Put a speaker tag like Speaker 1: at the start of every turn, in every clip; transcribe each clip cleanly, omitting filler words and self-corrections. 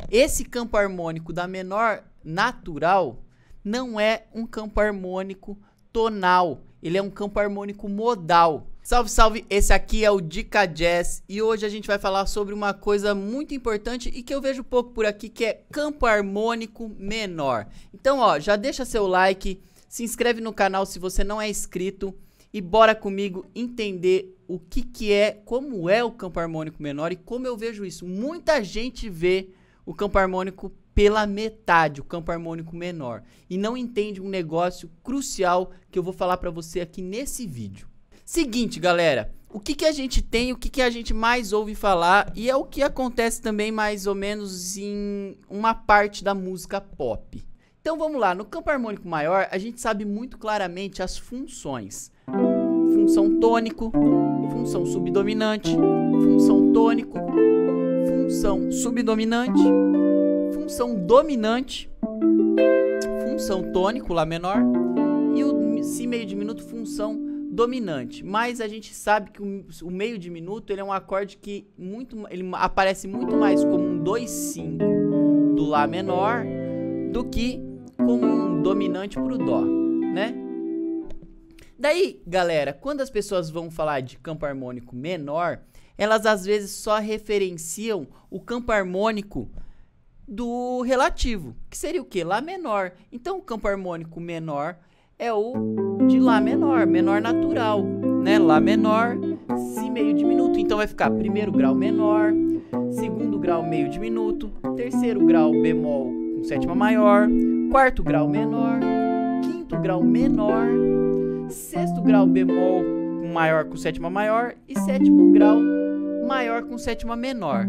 Speaker 1: Esse campo harmônico da menor natural não é um campo harmônico tonal, ele é um campo harmônico modal. Salve, salve! Esse aqui é o Dica Jazz e hoje a gente vai falar sobre uma coisa muito importante e que eu vejo pouco por aqui, que é campo harmônico menor. Então, ó, já deixa seu like, se inscreve no canal se você não é inscrito e bora comigo entender o que é, como é o campo harmônico menor e como eu vejo isso. Muita gente vê o campo harmônico pela metade, o campo harmônico menor, e não entende um negócio crucial que eu vou falar pra você aqui nesse vídeo. Seguinte, galera, o que a gente tem, o que a gente mais ouve falar, e é o que acontece também mais ou menos em uma parte da música pop. Então vamos lá, no campo harmônico maior, a gente sabe muito claramente as funções. Função tônico, função subdominante, função tônico, função subdominante, função dominante, função tônico, Lá menor, e o Si meio diminuto, função dominante. Mas a gente sabe que o meio diminuto ele é um acorde que ele aparece muito mais como um 2/5 do Lá menor do que como um dominante pro Dó, né? Daí, galera, quando as pessoas vão falar de campo harmônico menor, elas às vezes só referenciam o campo harmônico do relativo, que seria o que? Lá menor. Então o campo harmônico menor é o de Lá menor, menor natural, né? Lá menor, Si meio diminuto. Então vai ficar primeiro grau menor, segundo grau meio diminuto, terceiro grau bemol com sétima maior, quarto grau menor, quinto grau menor, sexto grau bemol maior com sétima maior e sétimo grau maior com sétima menor.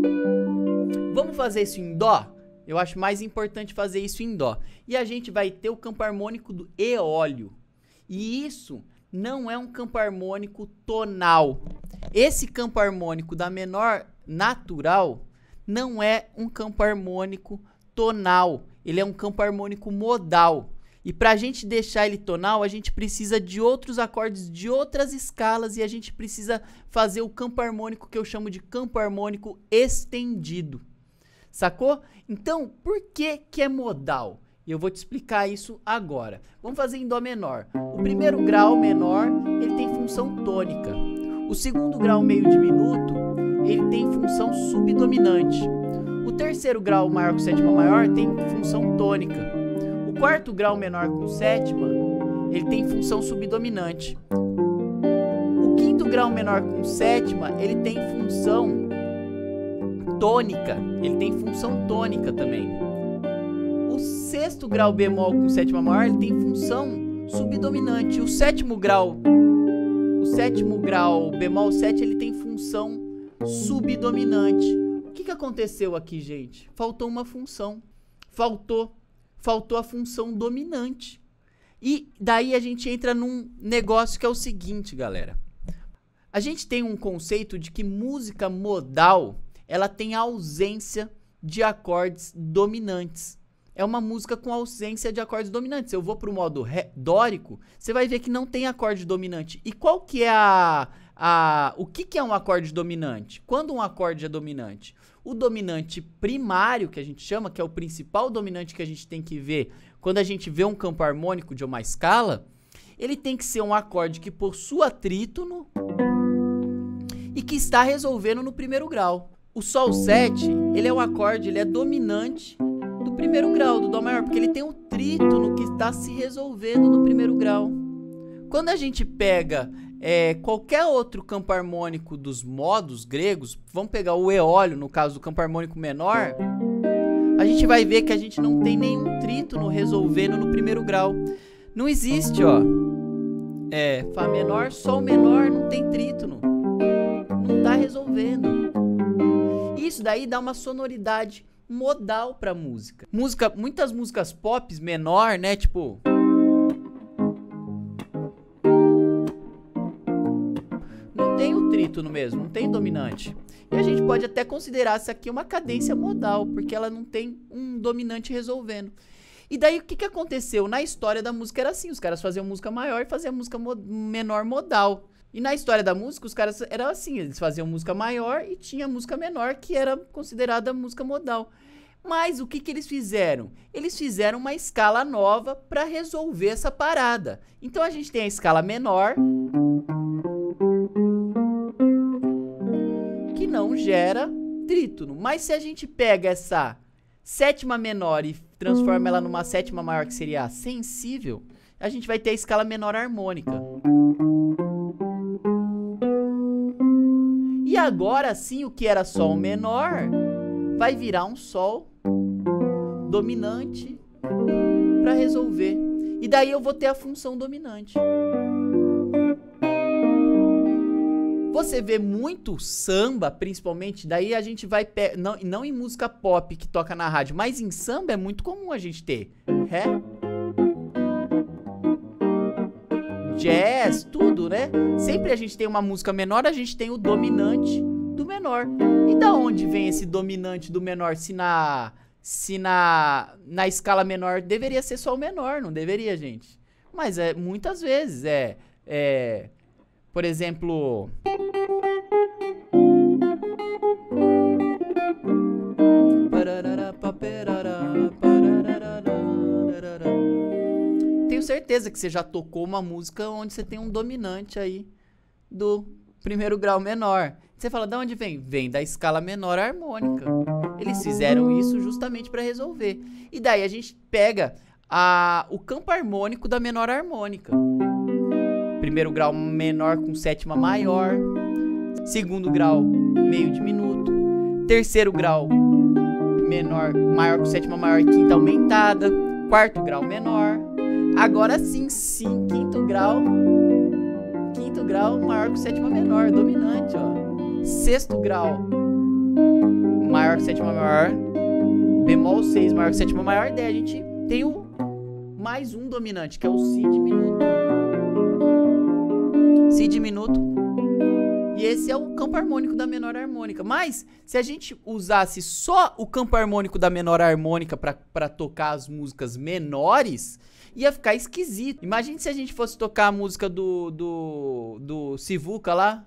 Speaker 1: Vamos fazer isso em Dó? Eu acho mais importante fazer isso em Dó. E a gente vai ter o campo harmônico do eólio. E isso não é um campo harmônico tonal. Esse campo harmônico da menor natural não é um campo harmônico tonal. Ele é um campo harmônico modal. E para a gente deixar ele tonal, a gente precisa de outros acordes, de outras escalas, e a gente precisa fazer o campo harmônico que eu chamo de campo harmônico estendido. Sacou? Então, por que é modal? E eu vou te explicar isso agora. Vamos fazer em Dó menor. O primeiro grau menor, ele tem função tônica. O segundo grau meio diminuto, ele tem função subdominante. O terceiro grau maior com sétima maior tem função tônica. O quarto grau menor com sétima, ele tem função subdominante. O quinto grau menor com sétima, ele tem função tônica. Ele tem função tônica também. O sexto grau bemol com sétima maior, ele tem função subdominante. O sétimo grau bemol 7, ele tem função subdominante. O que aconteceu aqui, gente? Faltou uma função. Faltou a função dominante. E daí a gente entra num negócio que é o seguinte, galera. A gente tem um conceito de que música modal, ela tem ausência de acordes dominantes. É uma música com ausência de acordes dominantes. Eu vou para o modo dórico, você vai ver que não tem acorde dominante. E qual que é o que é um acorde dominante? Quando um acorde é dominante? O dominante primário, que a gente chama, que é o principal dominante que a gente tem que ver quando a gente vê um campo harmônico de uma escala, ele tem que ser um acorde que possua trítono e que está resolvendo no primeiro grau. O Sol 7, ele é um acorde, ele é dominante do primeiro grau, do Dó maior, porque ele tem um trítono que está se resolvendo no primeiro grau. Quando a gente pega qualquer outro campo harmônico dos modos gregos, vamos pegar o eólio, no caso do campo harmônico menor, a gente vai ver que a gente não tem nenhum trítono resolvendo no primeiro grau. Não existe, ó. Fá menor, Sol menor, não tem trítono. Não tá resolvendo. Isso daí dá uma sonoridade modal pra música. Muitas músicas pop menor, né, tipo... tem o trítono mesmo, não tem dominante. E a gente pode até considerar essa aqui uma cadência modal, porque ela não tem um dominante resolvendo. E daí o que aconteceu? Na história da música era assim, os caras faziam música maior e faziam música menor modal. E na história da música, os caras eram assim, eles faziam música maior e tinha música menor, que era considerada música modal. Mas o que que eles fizeram? Eles fizeram uma escala nova para resolver essa parada. Então a gente tem a escala menor, que não gera trítono. Mas se a gente pega essa sétima menor e transforma ela numa sétima maior, que seria a sensível, a gente vai ter a escala menor harmônica. E agora sim, o que era sol menor vai virar um sol dominante para resolver. E daí eu vou ter a função dominante. Você vê muito samba, principalmente, daí a gente vai... Não em música pop que toca na rádio, mas em samba é muito comum a gente ter ré, jazz, tudo, né? Sempre a gente tem uma música menor, a gente tem o dominante do menor. E da onde vem esse dominante do menor? Se na escala menor deveria ser só o menor, não deveria, gente? Mas muitas vezes por exemplo, tenho certeza que você já tocou uma música onde você tem um dominante aí do primeiro grau menor. Você fala, de onde vem? Vem da escala menor harmônica. Eles fizeram isso justamente para resolver. E daí a gente pega o campo harmônico da menor harmônica. Primeiro grau menor com sétima maior. Segundo grau, meio diminuto. Terceiro grau, maior com sétima maior e quinta aumentada. Quarto grau menor. Agora sim, quinto grau maior com sétima menor, dominante, ó. Sexto grau maior que sétima maior, bemol 6 maior que sétima maior, daí a gente tem o mais um dominante, que é o si diminuto. Si diminuto. E esse é o campo harmônico da menor harmônica. Mas, se a gente usasse só o campo harmônico da menor harmônica para tocar as músicas menores, ia ficar esquisito. Imagine se a gente fosse tocar a música do Sivuca lá.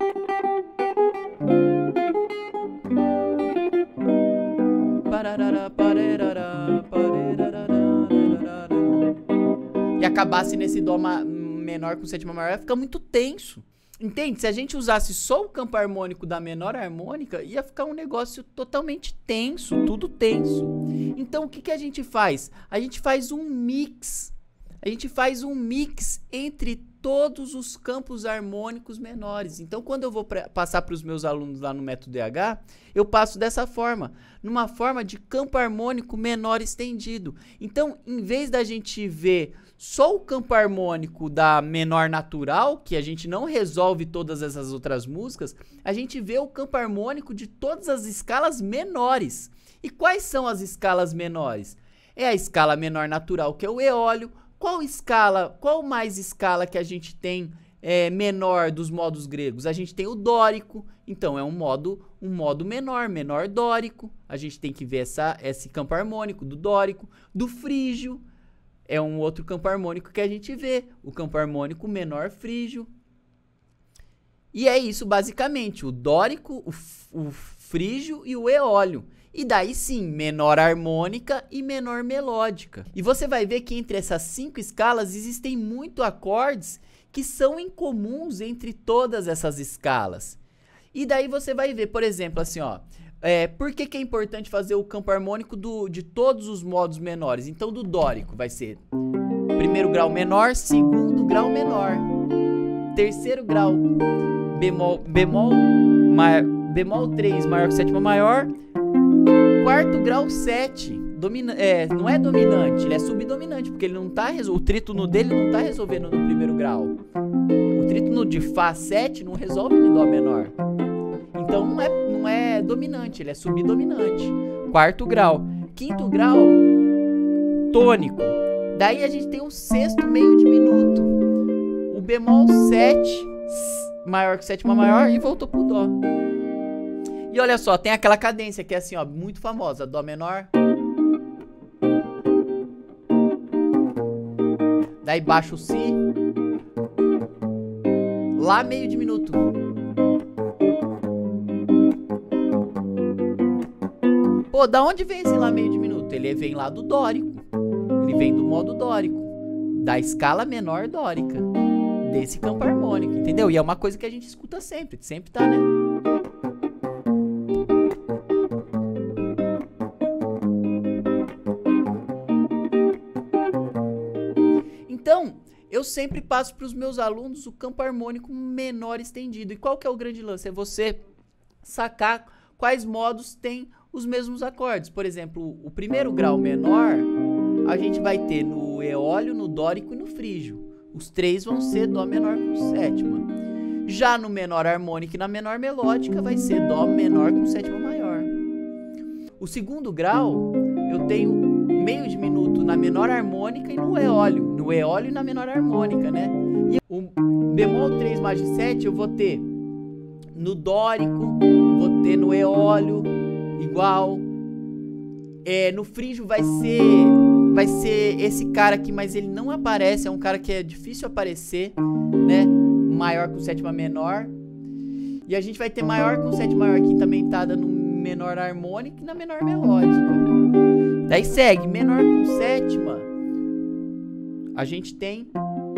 Speaker 1: E acabasse nesse dó menor com sétima maior, ia ficar muito tenso. Entende? Se a gente usasse só o campo harmônico da menor harmônica, ia ficar um negócio totalmente tenso, tudo tenso. Então o que a gente faz? A gente faz um mix. A gente faz um mix entre todos os campos harmônicos menores. Então, quando eu vou passar para os meus alunos lá no método DH, eu passo dessa forma, numa forma de campo harmônico menor estendido. Então, em vez da gente ver só o campo harmônico da menor natural, que a gente não resolve todas essas outras músicas, a gente vê o campo harmônico de todas as escalas menores. E quais são as escalas menores? É a escala menor natural, que é o eólio. Qual mais escala que a gente tem menor dos modos gregos? A gente tem o dórico, então é um modo menor dórico. A gente tem que ver esse campo harmônico do dórico. Do frígio, é um outro campo harmônico que a gente vê, o campo harmônico menor frígio. E é isso basicamente, o dórico, o frígio e o eólio. E daí sim, menor harmônica e menor melódica. E você vai ver que entre essas 5 escalas existem muito acordes que são incomuns entre todas essas escalas. E daí você vai ver, por exemplo, assim, ó, por que é importante fazer o campo harmônico de todos os modos menores? Então, do dórico vai ser primeiro grau menor, segundo grau menor, terceiro grau bemol 3 maior que sétima maior, quarto grau 7, não é dominante, ele é subdominante, porque ele não tá o trítono dele não tá resolvendo no primeiro grau. O trítono de Fá 7 não resolve em Dó menor. Então não é dominante, ele é subdominante. Quarto grau. Quinto grau, tônico. Daí a gente tem o sexto meio diminuto. O bemol 7 maior que sétima maior e voltou pro Dó. E olha só, tem aquela cadência que é assim, ó, muito famosa, Dó menor. Daí baixa o Si. Lá meio diminuto. Pô, da onde vem esse Lá meio diminuto? Ele vem lá do dórico. Ele vem do modo dórico, da escala menor dórica, desse campo harmônico, entendeu? E é uma coisa que a gente escuta sempre tá, né? Então, eu sempre passo para os meus alunos o campo harmônico menor estendido. E qual que é o grande lance? É você sacar quais modos têm os mesmos acordes. Por exemplo, o primeiro grau menor, a gente vai ter no eólio, no dórico e no frígio. Os três vão ser dó menor com sétima. Já no menor harmônico e na menor melódica vai ser dó menor com sétima maior. O segundo grau, eu tenho meio diminuto na menor harmônica e no eólio e na menor harmônica, né? E o bemol 3 major 7 eu vou ter no dórico, vou ter no eólio igual. No frígio vai ser esse cara aqui, mas ele não aparece, é um cara que é difícil aparecer, né? Maior com sétima menor. E a gente vai ter maior com sétima maior quinta aumentada no menor harmônico e na menor melódica. Daí segue, menor com sétima, a gente tem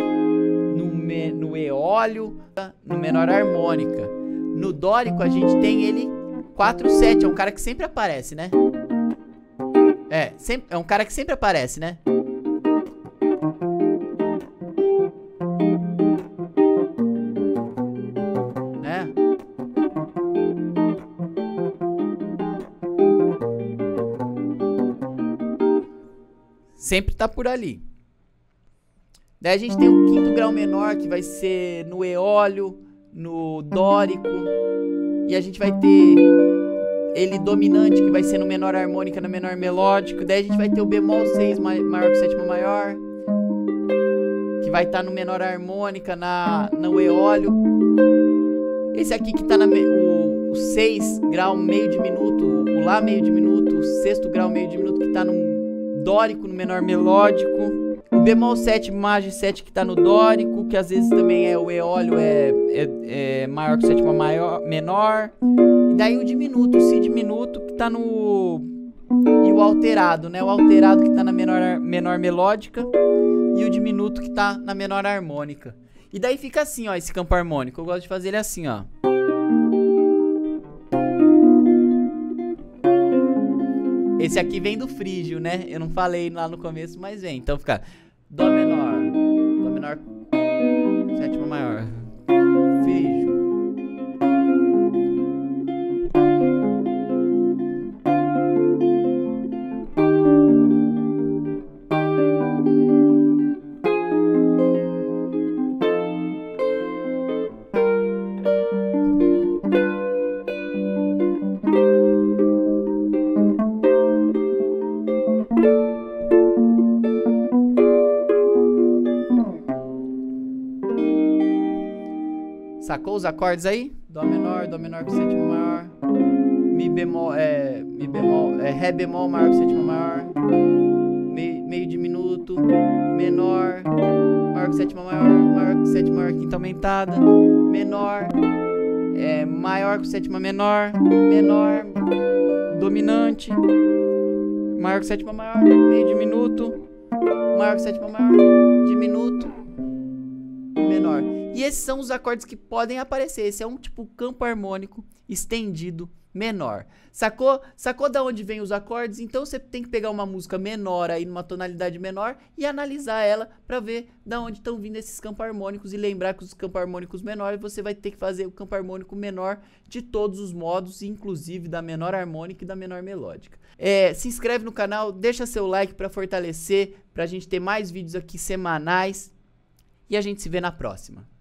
Speaker 1: no eólio, no menor harmônica. No dórico a gente tem ele 4/7, é um cara que sempre aparece, né? É um cara que sempre aparece, né? Sempre tá por ali. Daí a gente tem o quinto grau menor, que vai ser no eólio, no dórico. E a gente vai ter ele dominante, que vai ser no menor harmônica, no menor melódico. Daí a gente vai ter o bemol 6 maior com sétima maior, que vai estar no menor harmônica, no eólio. Esse aqui que tá o 6 grau meio diminuto, o Lá meio diminuto, o sexto grau meio diminuto, que tá no dórico, no menor melódico. O bemol 7 major 7 que tá no dórico, que às vezes também é o eólio, é maior que sétima menor. E daí o diminuto, o si diminuto, que tá no... E o alterado, né? O alterado que tá na menor melódica e o diminuto que tá na menor harmônica. E daí fica assim, ó, esse campo harmônico. Eu gosto de fazer ele assim, ó. Esse aqui vem do frígio, né? Eu não falei lá no começo, mas vem. Então fica dó menor, sétima maior, frígio. Sacou os acordes aí? Dó menor com sétima maior, Ré bemol maior com sétima maior, meio diminuto, menor, maior com sétima maior com sétima maior quinta aumentada, menor, maior com sétima menor, dominante, maior com sétima maior, meio diminuto, maior com sétima maior, diminuto, menor. E esses são os acordes que podem aparecer. Esse é um tipo campo harmônico estendido menor. Sacou? Sacou da onde vem os acordes? Então você tem que pegar uma música menor aí, numa tonalidade menor, e analisar ela para ver da onde estão vindo esses campos harmônicos, e lembrar que os campos harmônicos menores você vai ter que fazer o campo harmônico menor de todos os modos, inclusive da menor harmônica e da menor melódica. Se inscreve no canal, deixa seu like para fortalecer, pra gente ter mais vídeos aqui semanais, e a gente se vê na próxima.